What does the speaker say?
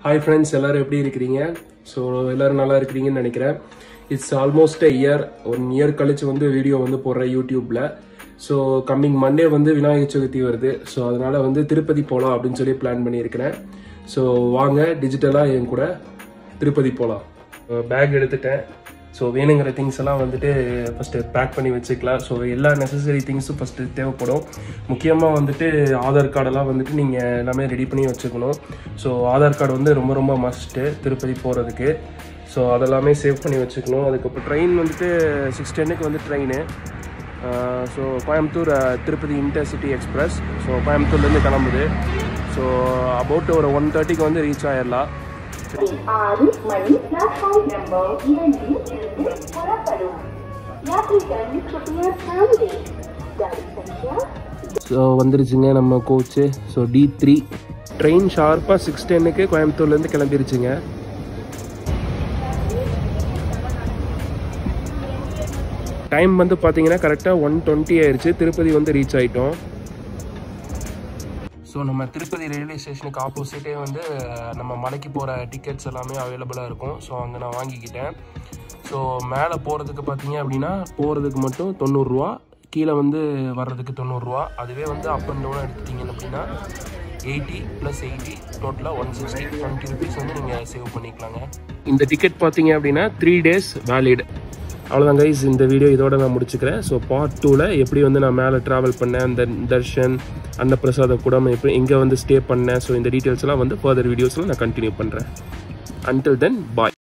Hi friends, எல்லாரும் எப்படி இருக்கீங்க? So எல்லாரும் நல்லா இருக்கீங்கன்னு நினைக்கிறேன். It's almost a year, 1 year கழிச்சு வந்து வீடியோ வந்து போடுற YouTubeல. So coming Monday வந்து விநாயகர் சதுர்த்தி வருது. So அதனால வந்து திருப்பதி போலாம் அப்படினு சொல்லி பிளான் பண்ணி இருக்கேன். So வாங்க டிஜிட்டலா என் கூட திருப்பதி போலாம். பேக் எடுத்துட்டேன். So வேணுங்கிற திங்ஸ் எல்லாம் வந்துட்டு ஃபர்ஸ்ட் பேக் பண்ணி வச்சுக்கலாம். ஸோ எல்லா நெசசரி திங்ஸும் ஃபர்ஸ்ட் தேவைப்படும். முக்கியமாக வந்துட்டு ஆதார் கார்டெல்லாம் வந்துட்டு நீங்கள் எல்லாமே ரெடி பண்ணி வச்சுக்கணும். ஸோ ஆதார் கார்டு வந்து ரொம்ப ரொம்ப மஸ்ட்டு திருப்பதி போகிறதுக்கு. ஸோ அதெல்லாமே சேவ் பண்ணி வச்சுக்கணும். அதுக்கப்புறம் ட்ரெயின் வந்துட்டு 6:10 வந்து train. So Coimbatore Tirupati intercity express. So கோயம்புத்தூர்லேருந்து கிளம்புது. ஸோ அபவுட் ஒரு 1:30 வந்து ரீச் ஆயிடலாம். ஸோ வந்துருச்சுங்க நம்ம கோச்சு. ஸோ D3 ட்ரெயின் ஷார்ப்பாக 6:10 கோயம்புத்தூர்லேருந்து கிளம்பிருச்சுங்க. டைம் வந்து பார்த்தீங்கன்னா கரெக்டாக 1:20 ஆயிடுச்சு. திருப்பதி வந்து ரீச் ஆகிட்டோம். ஸோ நம்ம திருப்பதி ரயில்வே ஸ்டேஷனுக்கு ஆப்போசிட்டே வந்து நம்ம மலைக்கு போகிற டிக்கெட்ஸ் எல்லாமே அவைலபிளாக இருக்கும். ஸோ அங்கே நான் வாங்கிக்கிட்டேன். ஸோ மேலே போகிறதுக்கு பார்த்தீங்க அப்படின்னா போகிறதுக்கு மட்டும் 90 ரூபா, கீழே வந்து வர்றதுக்கு 90 ரூபா. அதுவே வந்து அப் அண்ட் டவுன் எடுத்துட்டிங்கன்னு அப்படின்னா 80 + 80 டோட்டலாக 160, 20 ருபீஸ் வந்து நீங்கள் சேவ் பண்ணிக்கலாங்க. இந்த டிக்கெட் பார்த்தீங்க அப்படின்னா 3 days வேலிட். அவ்வளோதான் கைஸ், இந்த வீடியோ இதோட நான் முடிச்சுக்கிறேன். ஸோ Part 2ல் எப்படி வந்து நான் மேலே ட்ராவல் பண்ணேன், அந்த தர்ஷன் அன்னப்பிரசாத கூடம் எப்படி எங்கே வந்து ஸ்டே பண்ணேன், ஸோ இந்த டீட்டெயில்ஸ்லாம் வந்து ஃபர்தர் வீடியோஸில் நான் கண்டினியூ பண்ணுறேன். Until then, bye.